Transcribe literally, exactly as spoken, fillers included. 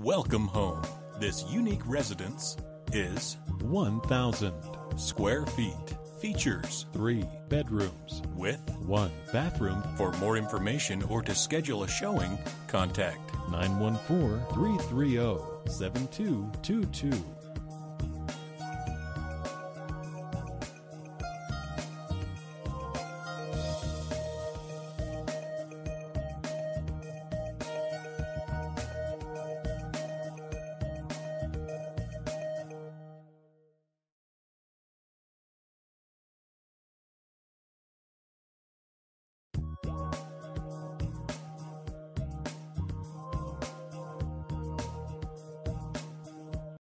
Welcome home. This unique residence is one thousand square feet. Features three bedrooms with one bathroom. For more information or to schedule a showing, contact nine one four, three three zero, seven two two two.